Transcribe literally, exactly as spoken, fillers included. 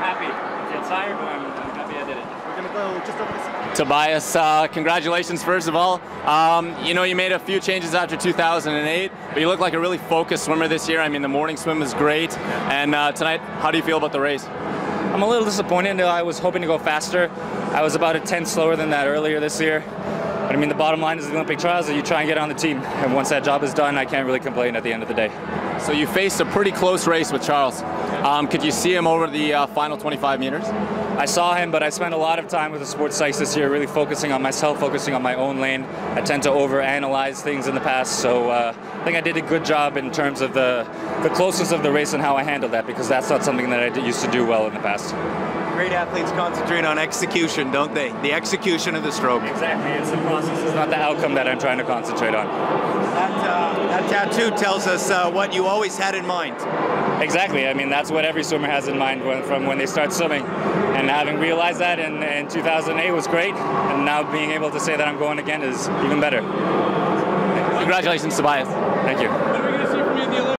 happy. I feel tired, but I'm, I'm happy I did it. We're going to go just over this. Tobias, uh, congratulations first of all. Um, you know, you made a few changes after two thousand eight, but you look like a really focused swimmer this year. I mean, the morning swim was great, and uh, tonight, how do you feel about the race? I'm a little disappointed. I was hoping to go faster. I was about a tenth slower than that earlier this year. But I mean, the bottom line is the Olympic trials that you try and get on the team. And once that job is done, I can't really complain at the end of the day. So you faced a pretty close race with Charles. Um, could you see him over the uh, final twenty-five meters? I saw him, but I spent a lot of time with the sports psychs this year, really focusing on myself, focusing on my own lane. I tend to overanalyze things in the past, so uh, I think I did a good job in terms of the, the closeness of the race and how I handled that, because that's not something that I did, used to do well in the past. Great athletes concentrate on execution, don't they? The execution of the stroke. Exactly, it's the process, it's not the outcome that I'm trying to concentrate on. That, uh, that tattoo tells us uh, what you always had in mind. Exactly, I mean, that's what every swimmer has in mind when, from when they start swimming. And having realized that in, in two thousand eight was great, and now being able to say that I'm going again is even better. Congratulations, Tobias. Thank you.